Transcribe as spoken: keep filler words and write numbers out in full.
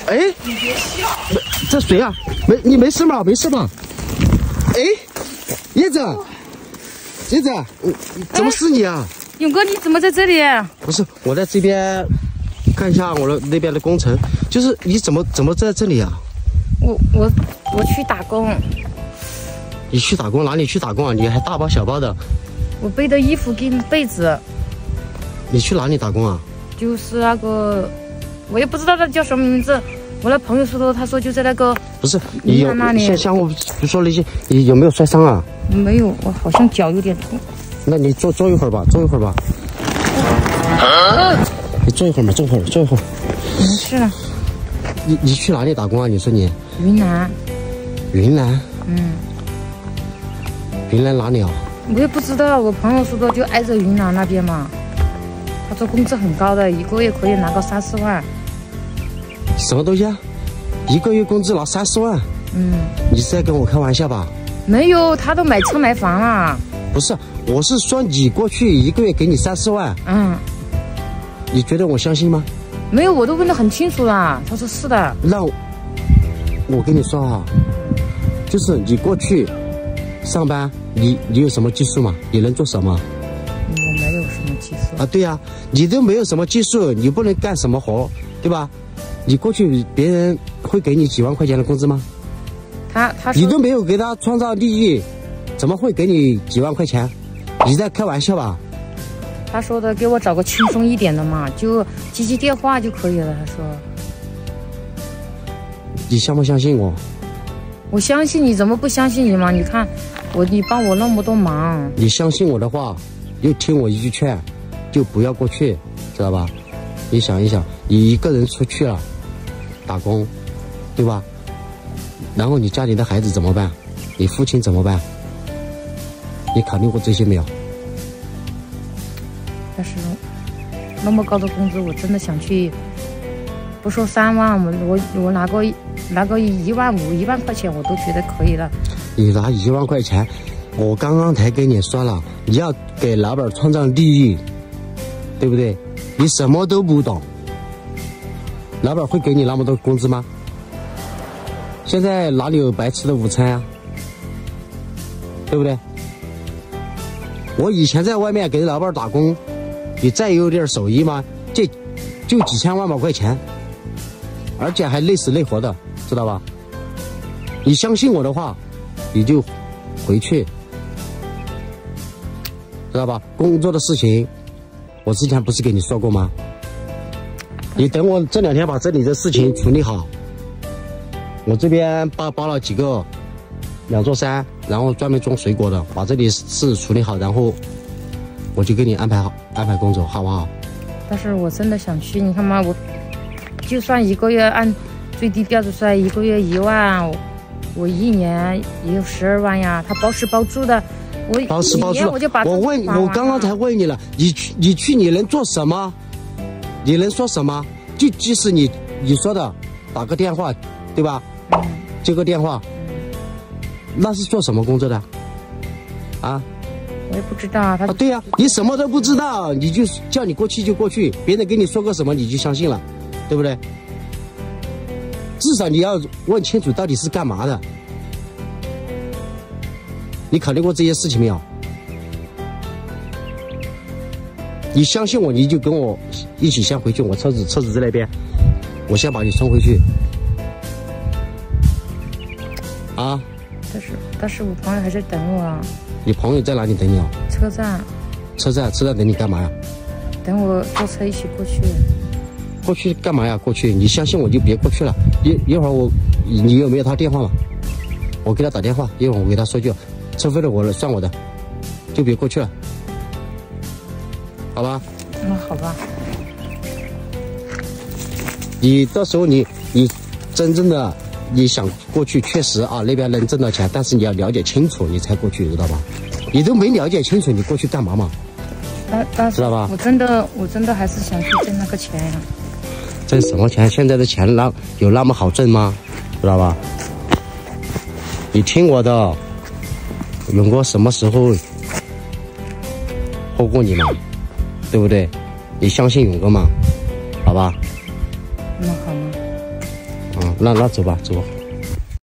哎，你别笑。这谁啊？没，你没事吗？没事吧？哎，叶子，叶子，怎么是你啊？ 勇哥，你怎么在这里？ 不是，我在这边看一下我的那边的工程。就是你怎么怎么在这里啊？ 我我我去打工。 你去打工？哪里去打工啊？你还大包小包的。 我背的衣服跟被子。 你去哪里打工啊？ 就是那个，我也不知道他叫什么名字。我那朋友说的，他说就在那个不是你有那里。 像像我说了一些，你有没有摔伤啊？ 没有，我好像脚有点痛。 那你坐坐一会儿吧，坐一会儿吧。啊、你坐一会儿嘛，坐一会儿，坐一会儿。 没事了。 你你去哪里打工啊？你说你？ 云南。 云南？ 嗯。 云南哪里啊？ 我也不知道，我朋友说的就挨着云南那边嘛。他说工资很高的，一个月可以拿个三四万。 什么东西啊？一个月工资拿三四万？ 嗯。 你是在跟我开玩笑吧？ 没有，他都买车买房了。 不是，我是说你过去一个月给你三四万。 嗯。 你觉得我相信吗？ 没有，我都问得很清楚了。他说是的。 那我跟你说啊，就是你过去上班，你你有什么技术吗？你能做什么？ 我没有什么技术啊。对呀、啊，你都没有什么技术，你不能干什么活，对吧？你过去别人会给你几万块钱的工资吗？ 他他你都没有给他创造利益，怎么会给你几万块钱？你在开玩笑吧？ 他说的给我找个轻松一点的嘛，就接接电话就可以了。他说， 你相不相信我？ 我相信你，怎么不相信你嘛？你看我，你帮我那么多忙。 你相信我的话，又听我一句劝，就不要过去，知道吧？你想一想，你一个人出去了打工，对吧？然后你家里的孩子怎么办？你父亲怎么办？你考虑过这些没有？ 但是那么高的工资，我真的想去，不说三万，我我我拿个拿个一万五、一万块钱，我都觉得可以了。 你拿一万块钱，我刚刚才跟你说了，你要给老板创造利益，对不对？你什么都不懂，老板会给你那么多工资吗？现在哪里有白吃的午餐啊？对不对？我以前在外面给老板打工，你再有点手艺吗？这就几千万把块钱，而且还累死累活的，知道吧？你相信我的话，你就回去，知道吧？工作的事情，我之前不是跟你说过吗？你等我这两天把这里的事情处理好。我这边包包了几个两座山，然后专门种水果的，把这里事处理好，然后我就给你安排好安排工作，好不好？ 但是我真的想去，你看嘛，我就算一个月按最低标准算一个月一万，我, 我一年也有十二万呀。他包吃包住的，我包吃包住的。 我就把我问，我刚刚才问你了，你去你去你能做什么？你能说什么？就即使你你说的打个电话，对吧？ 嗯、 接个电话。那是做什么工作的？啊？ 我也不知道啊。他啊，对呀、啊，你什么都不知道，你就叫你过去就过去，别人跟你说个什么你就相信了，对不对？至少你要问清楚到底是干嘛的。你考虑过这些事情没有？你相信我，你就跟我一起先回去，我车子车子在那边，我先把你送回去。啊？ 但是但是我朋友还在等我啊。 你朋友在哪里等你啊？ 车站。 车站车站等你干嘛呀？ 等我坐车一起过去。 过去干嘛呀？过去你相信我就别过去了。一一会儿我你有没有他电话嘛？我给他打电话，一会儿我给他说句，车费的我算我的，就别过去了，好吧？ 那好吧。 你到时候你你真正的。你想过去确实啊，那边能挣到钱，但是你要了解清楚，你才过去，知道吧？你都没了解清楚，你过去干嘛嘛？ 但但是知道吧？ 我真的我真的还是想去挣那个钱呀。 挣什么钱？现在的钱那有那么好挣吗？知道吧？你听我的，勇哥什么时候后过你嘛？对不对？你相信勇哥嘛？好吧？ 那好吗？ 啊，那那走吧，走吧。